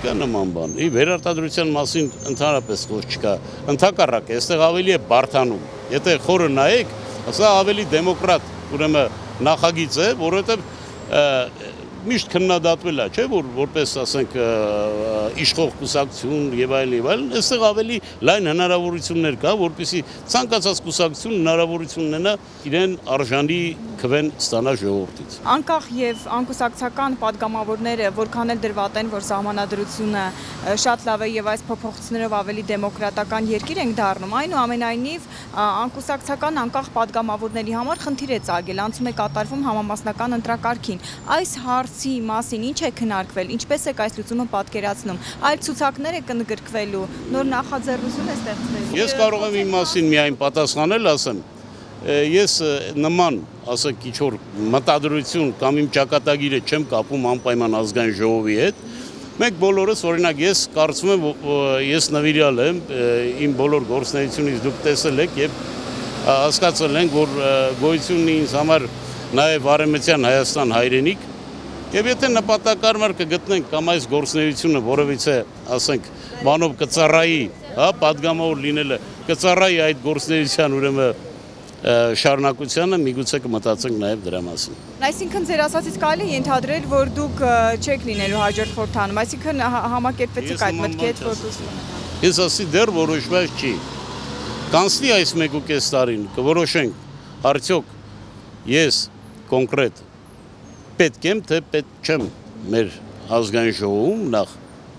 չկա նման բան։ Վերարտադրության մասին ընդհանրապես խոսք չկա։ Ընդհակառակը, այստեղ ավելի է բարդանում։ Եթե խորը նայեք, սա ավելի դեմոկրատ, ուրեմն նախագիծ է, որովհետև միշտ քննադատվել է, չէ՞, որ որպես ասենք իշխող կուսակցություն եւ այլն, այստեղ ավելի լայն հնարավորություններ կա, որպեսզի ցանկացած կուսակցություն հնարավորություն ունենա իրեն արժանի քվեն ստանա ժողովրդից։ Անկախ եւ անկուսակցական падգամավորները որքան էլ դրվատ են, որ սահմանադրությունը շատ լավ է եւ այս փոփոխություններով ավելի դեմոկրատական երկիր ենք դառնում, այնուամենայնիվ անկուսակցական անկախ падգամավորների համար խնդիր է ծագել, անցում է կատարվում համամասնական ընտրակարգին։ Այս հարցի մասին ինչ է քննարկվել, ինչպես է այս լուծումը պատկերացնում, այլ ցուցակներ է կընդգրկվելու, նոր նախաձեռնություն է ստեղծվելու։ Ես կարող եմ իմ մասին միայն պատասխանել, ասեմ, ես նման, ասենք, ինչ-որ մտադրություն կամ իմ ճակատագիրը չեմ կապում անպայման ազգային ժողովի հետ։ Մենք բոլորս, օրինակ, ես կարծում եմ, ես նվիրյալ եմ, իմ բոլոր գործունեությունից դուք տեսել եք եւ հասկացել եք, որ գոյություն ունի ինձ համար նաեւ Արևմտյան Հայաստան հայրենիք, եւ եթե նպատակարար կգտնենք կամ այս գործունեությունը որևիցե, ասենք, բանով կծառայի, հա, падգամավոր լինելը, կծառայի այդ գործունեության ուրեմն շարունակությանը, միգուցե կմտածենք նաև դրա մասին։ Այսինքն ձեր ասածից կարելի է ենթադրել, որ դուք չեք լինելու հաջորդ խորհրդանում, այսինքն համակերպվեցիք այդ մտքի հետ, որ դուք։ Ես ասի դեռ որոշված չի։ Կանցնի այս 1.5 տարին, կորոշենք, արդյոք ես կոնկրետ պետք եմ, թե պետք չեմ մեր ազգային ժողովում նախ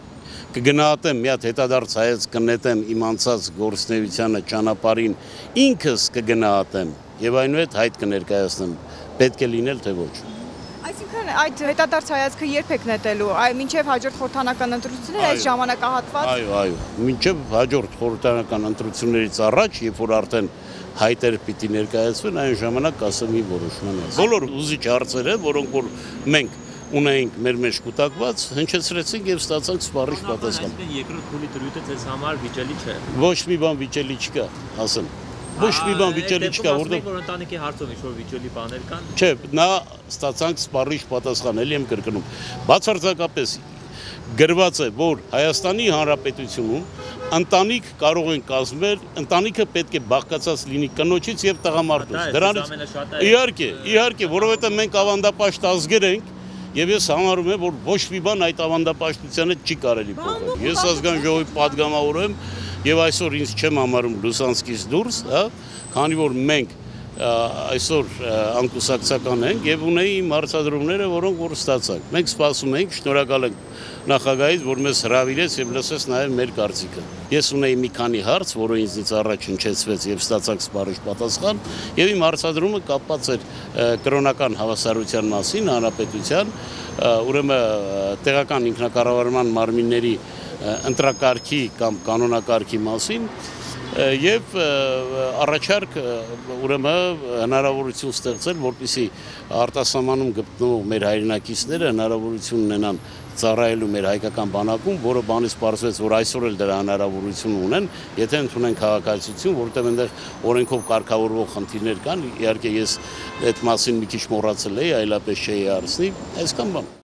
կգնահատեմ, մի հատ հետադարձ հայաց կնետեմ իմ անցած գործունեությանը ճանապարհին, ինքս կգնահատեմ եւ այնուհետ հայտ կներկայացնեմ, պետք է լինել թե ոչ։ Այսինքն այդ հետադարձ հայացքը երբ եք նետելու, մինչև հաջորդ խորհրդանական ընտրությունները այս ժամանակահատված։ Այո, մինչև հաջորդ խորհրդանական ընտրություններից առաջ, երբ որ արդեն հայտեր պիտի ներկայացվեն, այն ժամանակ կասեմ իմ որոշումը։ Բոլոր ուզիչ հարցերը, որոնք որ մենք ունեինք մեր մեջ կուտակված, հնչեցրեցինք եւ ստացանք սպառիչ պատասխան։ Երկրորդ փուլի դրույթը ձեզ համար վիճելի չէ։ Ոչ մի բան վիճելի չկա, ասեմ։ Ոչ մի բան վիճելի չկա, որտեղ ընտանիքի հարցով ինչ-որ վիճելի բաներ կան։ Չէ, նա ստացանք սպառիչ պատասխան, էլի եմ կրկնում։ Բացարձակապես գրված է, որ Հայաստանի Հանրապետությունում ընտանիք կարող են կազմել, ընտանիքը պետք է բաղկացած լինի կնոջից եւ տղամարդուց։ Դրանից իհարկե, որովհետեւ մենք ավանդապաշտ ազգեր ենք եւ ես համարում եմ, որ ոչ մի բան այդ ավանդապաշտությանը չի կարելի փոխել։ Ես ազգային ժողովի падգամավոր եմ եւ այսօր ինձ չեմ համարում Լուսանսկից դուրս, հա, քանի որ մենք այսօր անկուսակցական ենք եւ ունեի իմ հարցադրումները, որոնք որ ստացանք։ Մենք սպասում ենք, շնորհակալ ենք նախագահից, որ մեզ հրավիրեց եւ լսեց նաեւ մեր կարծիքը։ Ես ունեի մի քանի հարց, որը ինձնից առաջ հնչեցվեց եւ ստացանք սպառիչ պատասխան, եւ իմ հարցադրումը կապված էր կրոնական հավասարության մասին, հանրապետության, ուրեմն տեղական ինքնակառավարման մարմինների ընտրակարգի կամ կանոնակարգի մասին եւ առաջարկ ուրեմն հնարավորություն ստեղծել, որպեսզի արտասահմանում գտնվող մեր հայրենակիցները հնարավորություն ունենան ծառայելու մեր հայկական բանակում, որը բանից պարզվեց, որ այսօր էլ դրա հնարավորություն ունեն, եթե ընդունեն քաղաքացիություն, որտեղ այնտեղ օրենքով կարգավորվող խնդիրներ կան, իհարկե ես այդ մասին մի քիչ մոռացել էի, այլապես չէի հարցնի, այսքան բան։